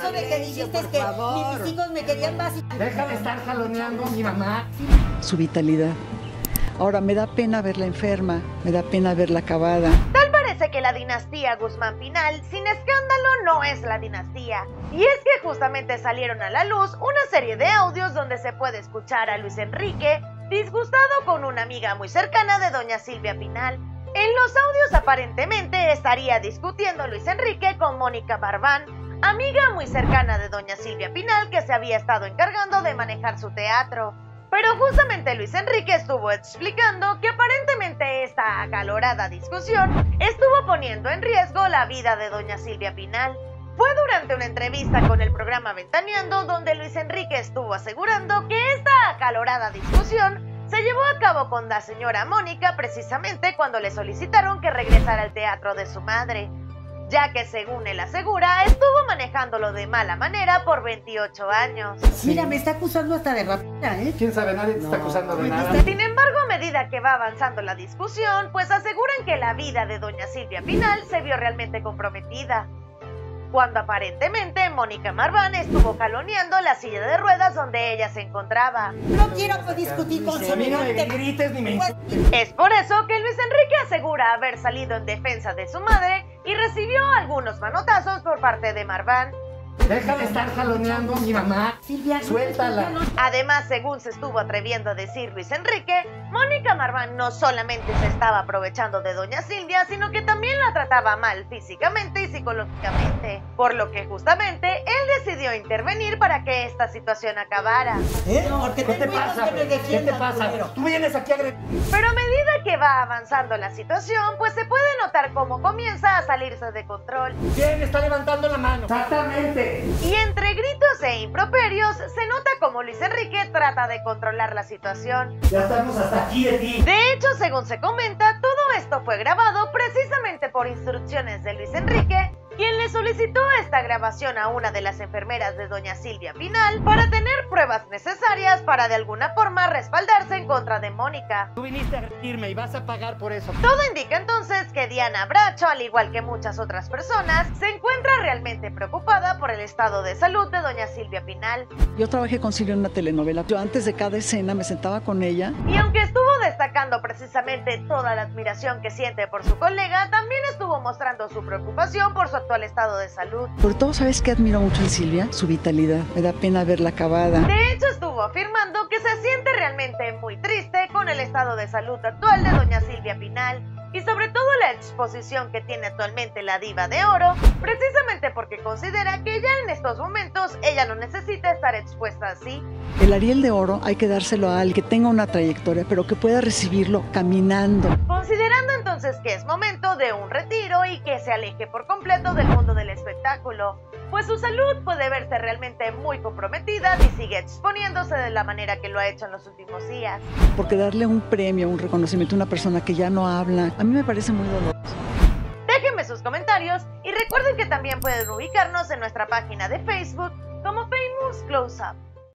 eso de que dijiste que mis hijos me querían más. Deja de estar jaloneando a mi mamá. Su vitalidad. Ahora me da pena verla enferma, me da pena verla acabada. Tal parece que la dinastía Guzmán Pinal, sin escándalo, no es la dinastía. Y es que justamente salieron a la luz una serie de audios donde se puede escuchar a Luis Enrique disgustado con una amiga muy cercana de doña Silvia Pinal. En los audios aparentemente estaría discutiendo Luis Enrique con Mónica Marván, amiga muy cercana de doña Silvia Pinal que se había estado encargando de manejar su teatro. Pero justamente Luis Enrique estuvo explicando que aparentemente esta acalorada discusión estuvo poniendo en riesgo la vida de doña Silvia Pinal. Fue durante una entrevista con el programa Ventaneando donde Luis Enrique estuvo asegurando que esta acalorada discusión se llevó a cabo con la señora Mónica precisamente cuando le solicitaron que regresara al teatro de su madre, ya que según él asegura, estuvo manejándolo de mala manera por 28 años. Mira, me está acusando hasta de rapina, ¿eh? ¿Quién sabe? Nadie te está acusando de nada. Sin embargo, a medida que va avanzando la discusión, pues aseguran que la vida de doña Silvia Pinal se vio realmente comprometida, cuando aparentemente Mónica Marván estuvo jaloneando la silla de ruedas donde ella se encontraba. No quiero discutir con A mí no me semejante... grites ni me insultes. Es por eso que Luis Enrique asegura haber salido en defensa de su madre y recibió algunos manotazos por parte de Marván. Deja de estar jaloneando a mi mamá. Silvia, Suéltala. Además, según se estuvo atreviendo a decir Luis Enrique, Mónica Marván no solamente se estaba aprovechando de doña Silvia, sino que también la trataba mal físicamente y psicológicamente, por lo que justamente él decidió intervenir para que esta situación acabara. Porque ¿Qué te pasa? ¿Qué te pasa? Tú vienes aquí a agredir. Pero a medida que va avanzando la situación, pues se puede notar cómo comienza a salirse de control. ¿Quién está levantando la mano? Exactamente. Y entre gritos e improperios, se nota como Luis Enrique trata de controlar la situación. Ya estamos hasta aquí de ti. De hecho, según se comenta, todo esto fue grabado precisamente por instrucciones de Luis Enrique, quien le solicitó esta grabación a una de las enfermeras de doña Silvia Pinal para tener pruebas necesarias para de alguna forma respaldarse en contra de Mónica. Tú viniste a agredirme y vas a pagar por eso. Todo indica entonces que Diana Bracho, al igual que muchas otras personas, se encuentra realmente preocupada por el estado de salud de doña Silvia Pinal. Yo trabajé con Silvia en una telenovela. Yo antes de cada escena me sentaba con ella. Y aunque estuvo destacando precisamente toda la admiración que siente por su colega, también estuvo mostrando su preocupación por su actual estado de salud. Sobre todo, ¿sabes qué admiro mucho en Silvia? Su vitalidad. Me da pena verla acabada. De hecho, estuvo afirmando que se siente realmente muy triste con el estado de salud actual de doña Silvia Pinal y sobre todo la exposición que tiene actualmente la diva de oro, precisamente porque considera que ya en estos momentos ella no necesita estar expuesta así. El Ariel de Oro hay que dárselo a alguien que tenga una trayectoria, pero que pueda recibirlo caminando. Considerando entonces que es momento de un retiro y que se aleje por completo del mundo del espectáculo, pues su salud puede verse realmente muy comprometida si sigue exponiéndose de la manera que lo ha hecho en los últimos días. Porque darle un premio, un reconocimiento a una persona que ya no habla, a mí me parece muy doloroso. Déjenme sus comentarios y recuerden que también pueden ubicarnos en nuestra página de Facebook como Famous Close Up.